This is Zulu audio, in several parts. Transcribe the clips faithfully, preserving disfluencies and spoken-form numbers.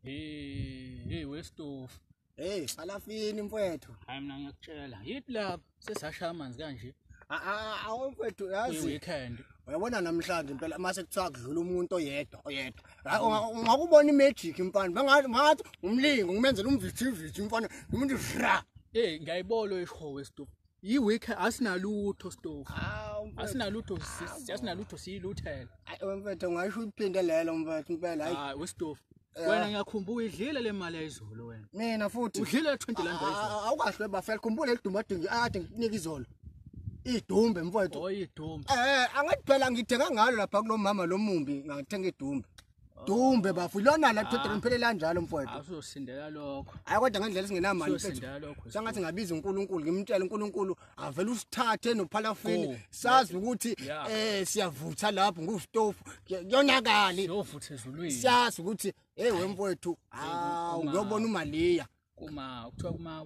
Hey, hey, we-Stove. Hey, Paraffin mfowethu. Hayi mina ngiyakutshela. Yithi lapha sesashaya amanzi kanje. Ah ah, awu mfowethu yazi. Weekend. Uyabona namhlanje impela mase kuthiwa kudlula umuntu oyedwa, oyedwa. Ungakubona imagic mfana. Bangathi ngathi umlingo ngimenzela umvithi mfana. Umuntu vra. Eh, ngiyayibolo isho we-Stove. Yi-weekend asinalutho Stove. Asinalutho asinalutho siyiluthela. Hayi mfowethu ngasho uphinde lelo mfowethu impela hayi. Hayi we-Stove. Wena ngiyakhumbula idlile le mali yayizolo wena. Mina futhi udlile twenty rand yayizolo. Awukahle bafela khumbula elidumadingi ade ngikunike izolo. Idumbe mfowethu. Oh idumbe. Eh angathi phela ngithenga ngalo lapha kulomama lomumbi ngithenga idumbe. Dumbe bafu lona la twenty rand phela njalo mfowethu. Awusosindela lokho. Hayi kodwa ngendlela singenamali mfethu. Usosindela lokho. Sangathi ngabiza uNkulunkulu ngimtshela uNkulunkulu avela usithathe noParaffin sazi ukuthi eh siyavutha lapho nguStove kuyonakala. Siyovutha ezulwini. Siyazi ukuthi hey wemfowethu awu ngiyobona uMaliya. Kuma kuthiwa kuma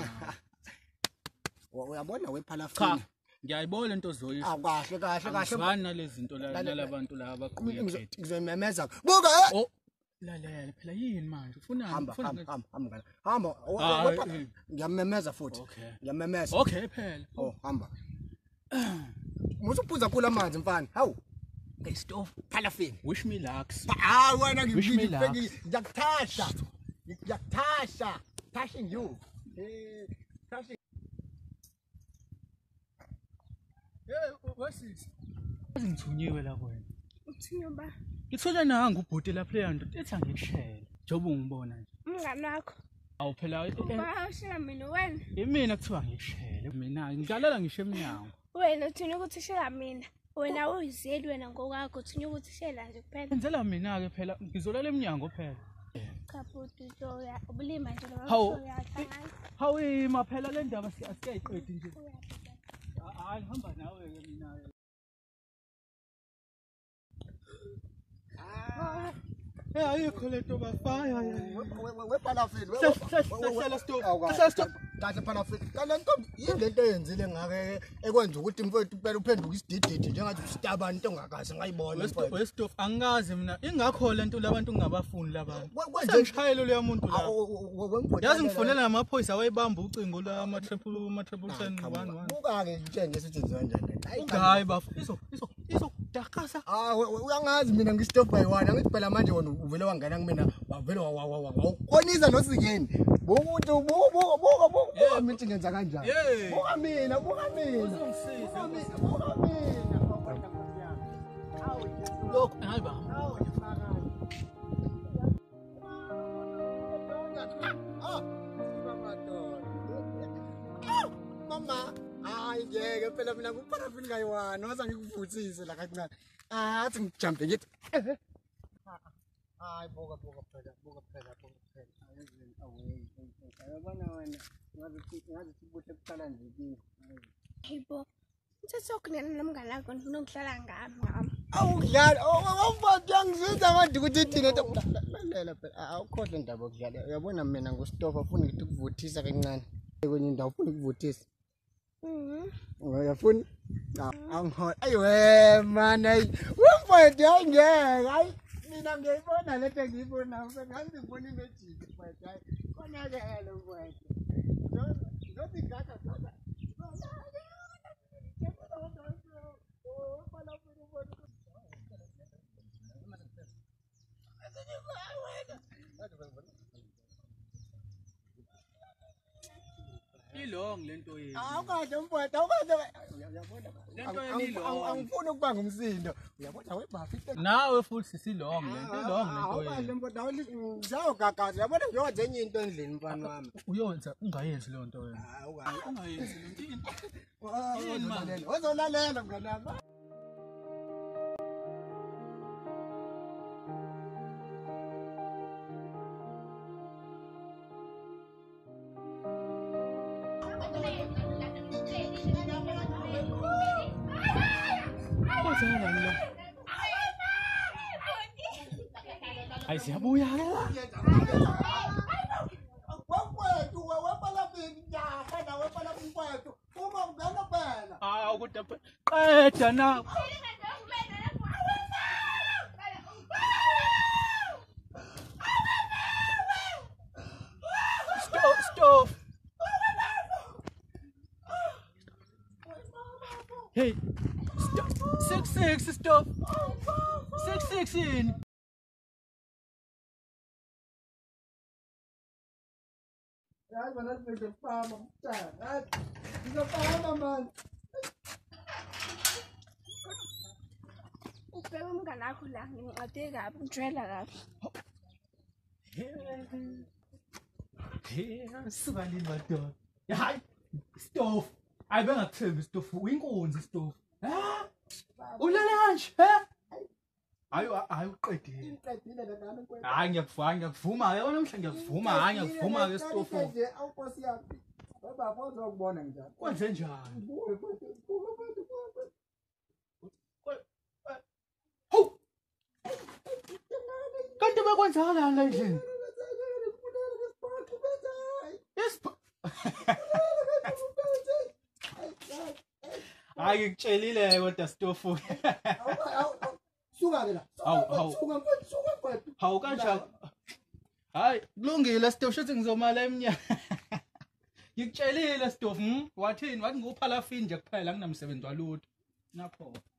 uyabona weParaffin. Ngiyayibona into ozoyisho. Ah kahle kahle kahle. Ngibani nalezi zinto nalabantu laba baqhuye phethe. Ngizomemeza. Buka oh lalela phela yini manje ufuna hamba hamba hamba hamba ngiyamemeza futhi ngiyamemeza. Okay phela. Oh hamba. Musuphuza phula amanzi mfana. Hawu. Hey Stove Paraffin. Wish me luck. Ah wena ngibiki ngiyakuthasha. Ngiyakuthasha. Touching you. Eh touching. Hey, wesisi. Ngithunyiwe la wena. Uthunywa ba? Ngithola nanga ubhuti lapha leyanto ethi angikushele. Njobe ungibona nje. Umngani wakho. Awu phela Ba ushela mina wena. Yimina kuthiwa ngikushele. Mina ngidlalela ngisho eminyango. Wena uthunywa ukuthi ushela mina. Wena uyizeli wena ngokwakho uthunywa ukuthi ushela nje kuphela. Enzela mina ke phela ngizolala eminyango phela. Kaphuti uzoya ubulima nje lo wakho. Hawu ima phela le ndaba asikeyiqedi nje. Hayi hamba nawe ke mina. Eh ayikho lento bafaya weParaffin wehlala Stove hlala Stove kahle Paraffin kalento yilento eyenzile ngake ekwenza ukuthi mfowethu phela uphenduka isidididi njengathi usitaba into ongakaze ngayibona mfowethu weStove angazi mina ingakho lento labantu ngingabafuni labantu sengishayelo leya muntu la yazi ngifonela namaphoyisa wayibamba ucingo la ama triple ama triple ten one one buka ke ngitshenge sithi kanjani hayi bafu iso iso iso dakasa ah uyangazi mina ngiStove by one angithi phela manje wona uvele wangena kumina wavele wawawawaqonisa nosikeni bokuthi buka buka buka buka mithi ngenza kanjani buka mina buka mina uzongisiza buka mina lokho hayi ba mama hayi ngeke phela mina kuParaffin ngayiwana waza ngikuvuthise la kancane ah athi ngijumpe ngithi hayi buka buka phela buka phela buka phela ayenzeni away ayabona wena ngathi ngathi sibuhle kuqala nje kimi Hayibo Sesokuna nomngane wakho ngifuna ukuhlala ngami ngami awudlala awufati angizizwa ngathi ukuthi thina lalela phela awukhohle indaba yokudlala uyabona mina nguStove afuna ukuthi ukuvuthisa kancane kwenye indawo ufuna ukuvuthisa mhm uyafuna angho ayiwe man ayi wemfati ayingeke hayi mina ngiyibona lethe ngiyibona sengathi ngibona imagic mfati hayi khona ke lo mfati nothi gata gata ilong lento yini awukade mfowethu awukade uyabona lento yini ilong angifuni ukubanga umsindo uyabona weBafi nawe futhi silong lento ilong lento yini awukade mfowethu zawo gagaza uyabona ngiyowenza enye into endlini mfana wami uyowenza ungayenzi le nto wena hayi ungayenzi lento yini manje ozolalela mngane wami Ay siyabuya ke la. Wafethu weParaffin nyaha na weParaffin mfethu. Uma ungena phela. Ah ukuthi qeda na. six six stop. six six in. Hayi mana sibe fama mtana. Hayi. Ngizofama man. Ubheka umngane wakho la ngincade kabi ngijwayela kabi. Yeah, suka lini madoda. Hayi, Stove. Ayibe ngakuthembi Stove, uyinkunzi Stove. Ha? Ulale kanje, ha? Ayo ayo uqedile. Uqedile la nami kwena. Hayi ngiyakuvuma, ngiyakuvuma ke namhlanje ngiyakuvuma, hayi ngiyakuvuma ke Stove. Nje awukosi yaphi. Baba bonke ukubona njalo. Kwenze njani? Ho! Kanti bekwenzakala la endlini? Yes. Hayi ngikutshelile kodwa Stove. Suka ke la. Hawu hawu. Suka mfethu, suka mfethu. Hawu kanjani? Hayi kulungile Stove shothi ngizomala eminyaka. Ngikutshelile Stove, hm? Wathini? Wathi nguphalafini nje kuphela nginamsebenzi walutho. Napho.